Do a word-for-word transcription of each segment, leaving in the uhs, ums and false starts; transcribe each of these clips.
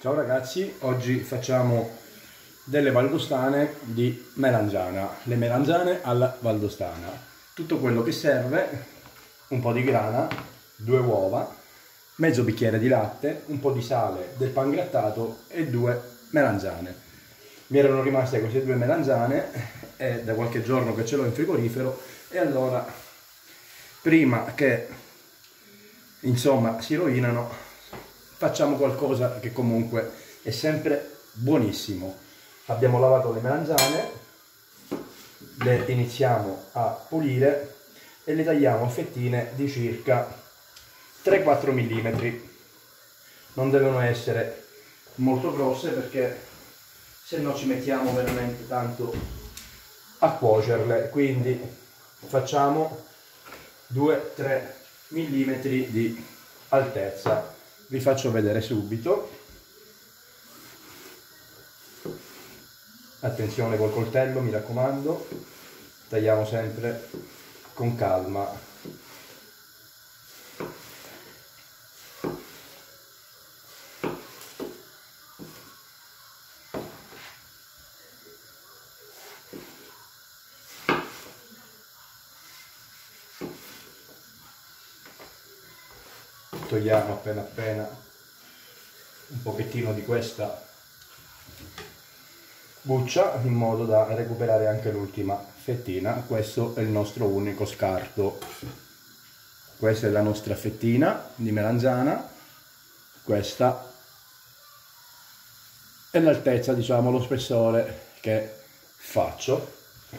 Ciao ragazzi, oggi facciamo delle valdostane di melanzana, le melanzane alla valdostana. Tutto quello che serve: un po' di grana, due uova, mezzo bicchiere di latte, un po' di sale, del pangrattato e due melanzane. Mi erano rimaste queste due melanzane, è da qualche giorno che ce l'ho in frigorifero, e allora prima che insomma si rovinano facciamo qualcosa che comunque è sempre buonissimo. Abbiamo lavato le melanzane, le iniziamo a pulire e le tagliamo a fettine di circa tre quattro millimetri. Non devono essere molto grosse perché se no ci mettiamo veramente tanto a cuocerle, quindi facciamo due tre millimetri di altezza. Vi faccio vedere subito. Attenzione col coltello, mi raccomando, tagliamo sempre con calma. Togliamo appena appena un pochettino di questa buccia in modo da recuperare anche l'ultima fettina. Questo è il nostro unico scarto. Questa è la nostra fettina di melanzana, questa è l'altezza, diciamo, lo spessore che faccio.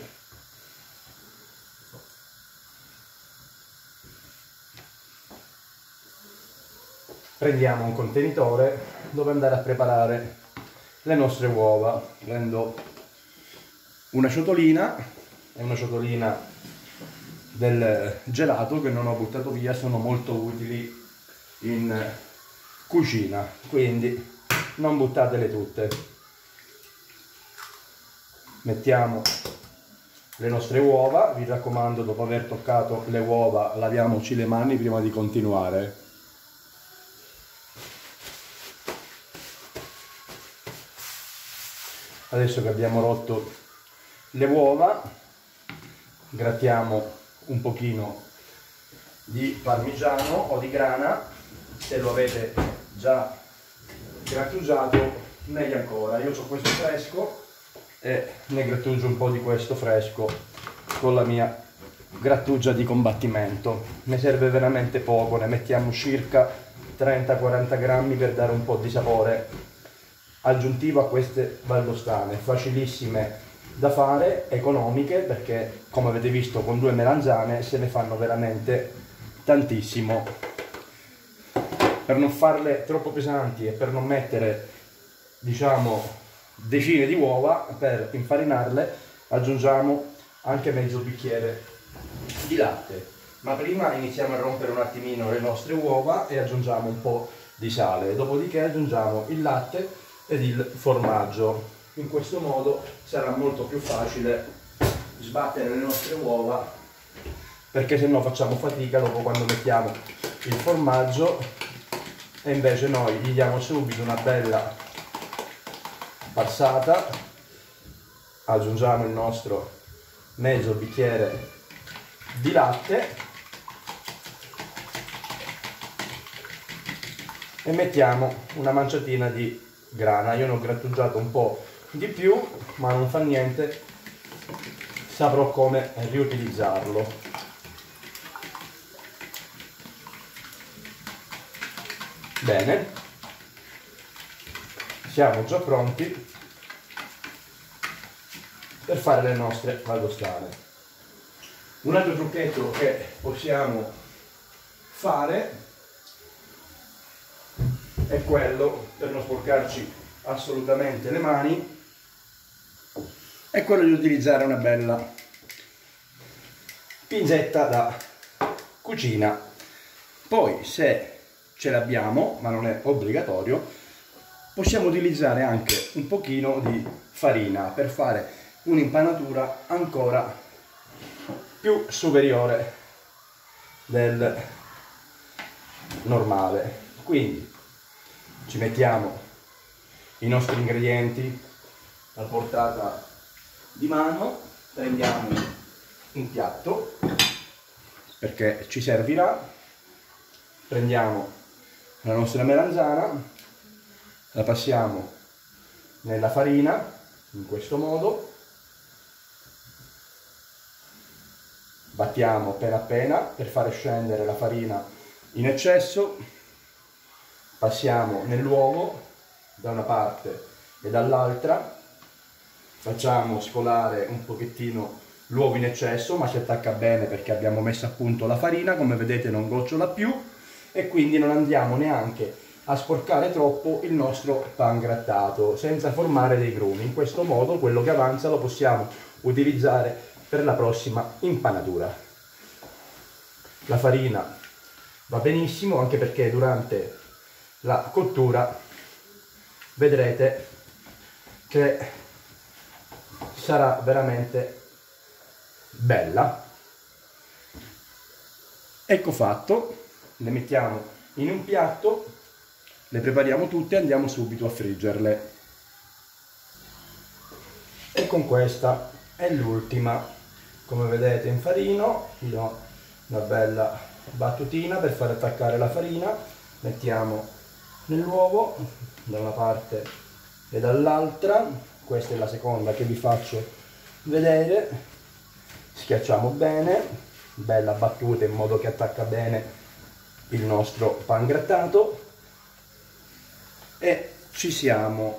Prendiamo un contenitore dove andare a preparare le nostre uova. Prendo una ciotolina, è una ciotolina del gelato che non ho buttato via, sono molto utili in cucina, quindi non buttatele tutte. Mettiamo le nostre uova, vi raccomando, dopo aver toccato le uova laviamoci le mani prima di continuare. Adesso che abbiamo rotto le uova, grattiamo un pochino di parmigiano o di grana. Se lo avete già grattugiato, meglio ancora. Io ho questo fresco e ne grattugio un po' di questo fresco con la mia grattugia di combattimento. Ne serve veramente poco, ne mettiamo circa trenta quaranta grammi per dare un po' di sapore aggiuntivo a queste valdostane, facilissime da fare, economiche, perché come avete visto con due melanzane se ne fanno veramente tantissimo. Per non farle troppo pesanti e per non mettere, diciamo, decine di uova, per infarinarle aggiungiamo anche mezzo bicchiere di latte. Ma prima iniziamo a rompere un attimino le nostre uova e aggiungiamo un po' di sale, dopodiché aggiungiamo il latte ed il formaggio. In questo modo sarà molto più facile sbattere le nostre uova, perché se no facciamo fatica dopo quando mettiamo il formaggio, e invece noi gli diamo subito una bella passata, aggiungiamo il nostro mezzo bicchiere di latte e mettiamo una manciatina di grana. Io ne ho grattugiato un po' di più, ma non fa niente, saprò come riutilizzarlo. Bene, siamo già pronti per fare le nostre valdostane. Un altro trucchetto che possiamo fare è quello, per non sporcarci assolutamente le mani, è quello di utilizzare una bella pinzetta da cucina. Poi, se ce l'abbiamo, ma non è obbligatorio, possiamo utilizzare anche un pochino di farina per fare un'impanatura ancora più superiore del normale. Quindi ci mettiamo i nostri ingredienti a portata di mano. Prendiamo un piatto perché ci servirà, prendiamo la nostra melanzana, la passiamo nella farina in questo modo, battiamo appena appena per fare scendere la farina in eccesso, passiamo nell'uovo da una parte e dall'altra, facciamo scolare un pochettino l'uovo in eccesso, ma si attacca bene perché abbiamo messo a punto la farina, come vedete non gocciola più e quindi non andiamo neanche a sporcare troppo il nostro pangrattato senza formare dei grumi. In questo modo quello che avanza lo possiamo utilizzare per la prossima impanatura. La farina va benissimo anche perché durante la cottura vedrete che sarà veramente bella. Ecco fatto, le mettiamo in un piatto, le prepariamo tutte e andiamo subito a friggerle. E con questa è l'ultima, come vedete in farino, gli do una bella battutina per far attaccare la farina, mettiamo nell'uovo da una parte e dall'altra, questa è la seconda che vi faccio vedere, schiacciamo bene, bella battuta in modo che attacca bene il nostro pangrattato e ci siamo.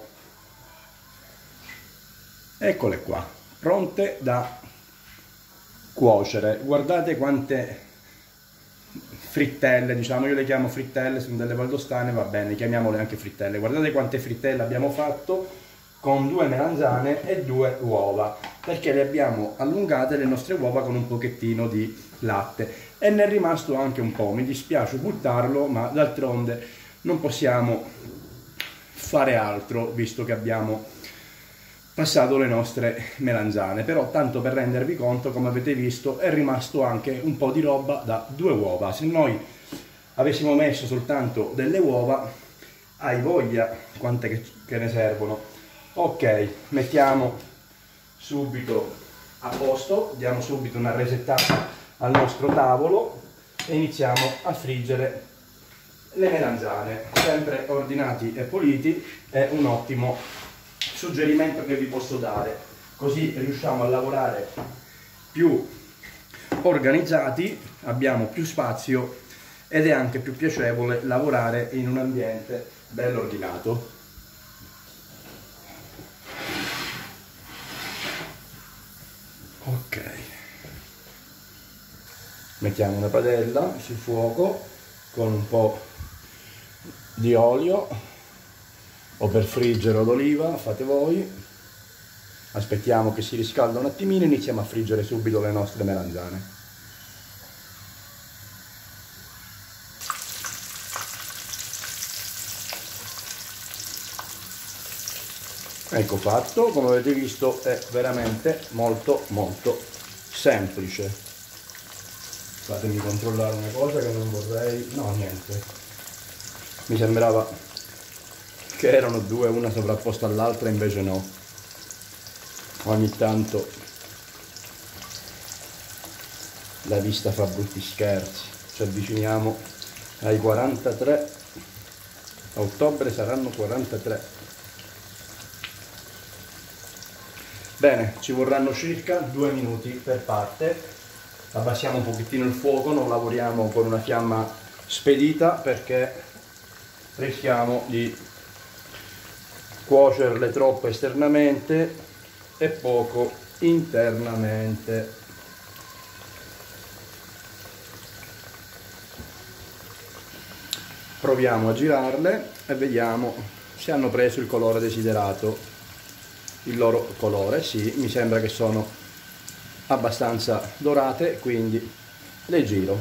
Eccole qua, pronte da cuocere. Guardate quante frittelle, diciamo, io le chiamo frittelle, sono delle valdostane, va bene, chiamiamole anche frittelle. Guardate quante frittelle abbiamo fatto con due melanzane e due uova, perché le abbiamo allungate le nostre uova con un pochettino di latte e ne è rimasto anche un po', mi dispiace buttarlo, ma d'altronde non possiamo fare altro visto che abbiamo passato le nostre melanzane. Però tanto per rendervi conto, come avete visto, è rimasto anche un po' di roba da due uova. Se noi avessimo messo soltanto delle uova, hai voglia quante che, che ne servono. Ok, mettiamo subito a posto, diamo subito una resettata al nostro tavolo e iniziamo a friggere le melanzane. Sempre ordinati e puliti è un ottimo suggerimento che vi posso dare, così riusciamo a lavorare più organizzati, abbiamo più spazio ed è anche più piacevole lavorare in un ambiente bello ordinato. Ok, mettiamo una padella sul fuoco con un po' di olio o per friggere d'oliva, fate voi. Aspettiamo che si riscalda un attimino e iniziamo a friggere subito le nostre melanzane. Ecco fatto, come avete visto è veramente molto molto semplice. Fatemi controllare una cosa che non vorrei, no niente, mi sembrava che erano due, una sovrapposta all'altra, invece no. Ogni tanto la vista fa brutti scherzi. Ci avviciniamo ai quarantatré, a ottobre saranno quarantatré. Bene, ci vorranno circa due minuti per parte. Abbassiamo un pochettino il fuoco, non lavoriamo con una fiamma spedita perché rischiamo di cuocerle troppo esternamente e poco internamente. Proviamo a girarle e vediamo se hanno preso il colore desiderato. Il loro colore, sì, mi sembra che sono abbastanza dorate, quindi le giro.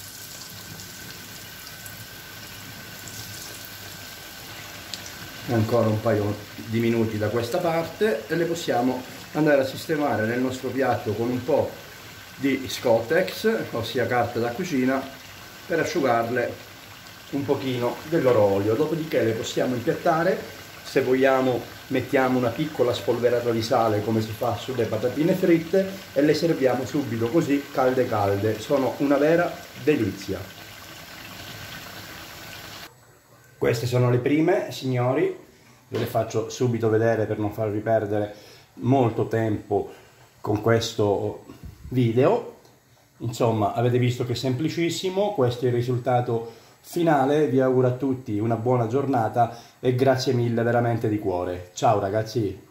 Ancora un paio di minuti da questa parte e le possiamo andare a sistemare nel nostro piatto con un po' di Scottex, ossia carta da cucina, per asciugarle un pochino del loro olio. Dopodiché le possiamo impiattare se vogliamo mettiamo una piccola spolverata di sale come si fa sulle patatine fritte e le serviamo subito così calde calde, sono una vera delizia. Queste sono le prime, signori, ve le faccio subito vedere per non farvi perdere molto tempo con questo video. Insomma, avete visto che è semplicissimo, questo è il risultato finale. Vi auguro a tutti una buona giornata e grazie mille veramente di cuore. Ciao ragazzi!